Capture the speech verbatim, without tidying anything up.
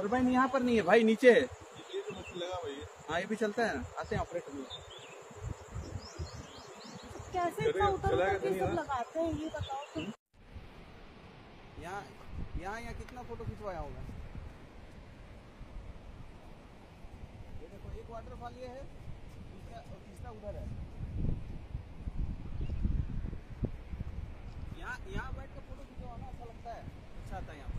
और भाई यहाँ पर नहीं है भाई, नीचे है। ये तो मुझे लगा भाई। हाँ ये भी चलता है, आते हैं ऑपरेटर में। कैसे इतना उतर उतर के सब लगाते हैं ये बताओ तुम। यहाँ यहाँ यहाँ कितना फोटो खिंचवाया होगा। ये देखो एक वाटरफॉल ये है, दूसरा और तीसरा उधर है। यहाँ यहाँ बैठ के फोटो खिंचवाना अच्छा लगता है, अच्छा आता है यहाँ।